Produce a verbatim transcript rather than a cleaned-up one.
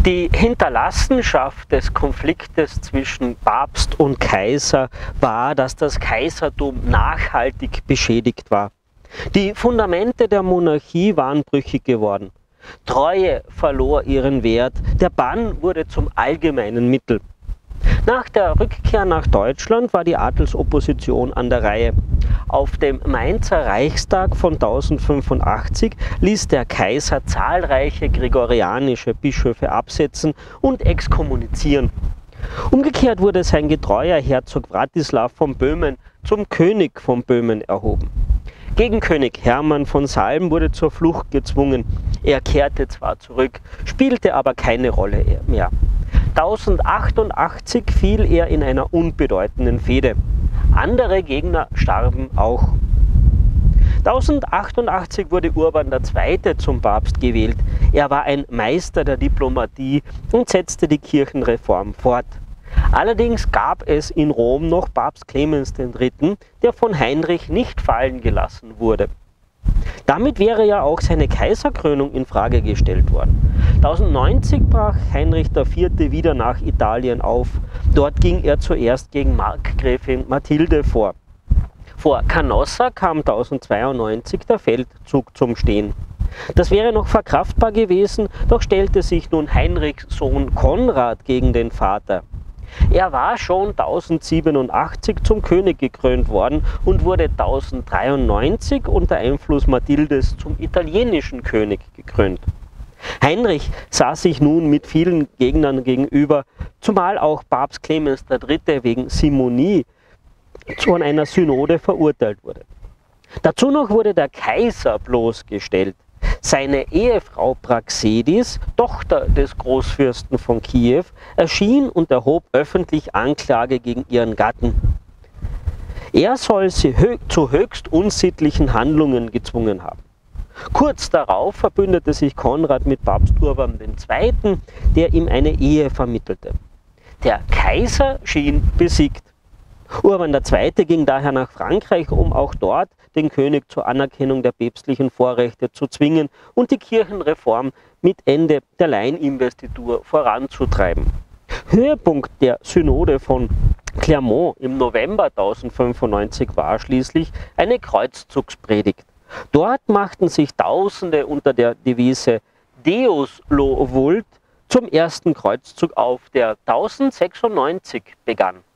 Die Hinterlassenschaft des Konfliktes zwischen Papst und Kaiser war, dass das Kaisertum nachhaltig beschädigt war. Die Fundamente der Monarchie waren brüchig geworden. Treue verlor ihren Wert, der Bann wurde zum allgemeinen Mittel. Nach der Rückkehr nach Deutschland war die Adelsopposition an der Reihe. Auf dem Mainzer Reichstag von tausendfünfundachtzig ließ der Kaiser zahlreiche gregorianische Bischöfe absetzen und exkommunizieren. Umgekehrt wurde sein getreuer Herzog Wratislav von Böhmen zum König von Böhmen erhoben. Gegen König Hermann von Salm wurde zur Flucht gezwungen. Er kehrte zwar zurück, spielte aber keine Rolle mehr. tausendachthundertachtzig fiel er in einer unbedeutenden Fehde. Andere Gegner starben auch. tausendachthundertachtzig wurde Urban der Zweite zum Papst gewählt. Er war ein Meister der Diplomatie und setzte die Kirchenreform fort. Allerdings gab es in Rom noch Papst Clemens der Dritte., der von Heinrich nicht fallen gelassen wurde. Damit wäre ja auch seine Kaiserkrönung in Frage gestellt worden. tausendneunzig brach Heinrich der Vierte wieder nach Italien auf. Dort ging er zuerst gegen Markgräfin Mathilde vor. Vor Canossa kam tausendzweiundneunzig der Feldzug zum Stehen. Das wäre noch verkraftbar gewesen, doch stellte sich nun Heinrichs Sohn Konrad gegen den Vater. Er war schon tausendsiebenundachtzig zum König gekrönt worden und wurde tausenddreiundneunzig unter Einfluss Mathildes zum italienischen König gekrönt. Heinrich sah sich nun mit vielen Gegnern gegenüber, zumal auch Papst Clemens der Dritte wegen Simonie zu einer Synode verurteilt wurde. Dazu noch wurde der Kaiser bloßgestellt. Seine Ehefrau Praxedis, Tochter des Großfürsten von Kiew, erschien und erhob öffentlich Anklage gegen ihren Gatten. Er soll sie hö- zu höchst unsittlichen Handlungen gezwungen haben. Kurz darauf verbündete sich Konrad mit Papst Urban der Zweite., der ihm eine Ehe vermittelte. Der Kaiser schien besiegt. Urban der Zweite. ging daher nach Frankreich, um auch dort den König zur Anerkennung der päpstlichen Vorrechte zu zwingen und die Kirchenreform mit Ende der Laieninvestitur voranzutreiben. Höhepunkt der Synode von Clermont im November tausendfünfundneunzig war schließlich eine Kreuzzugspredigt. Dort machten sich Tausende unter der Devise Deus lo vult zum ersten Kreuzzug auf, der tausendsechsundneunzig begann.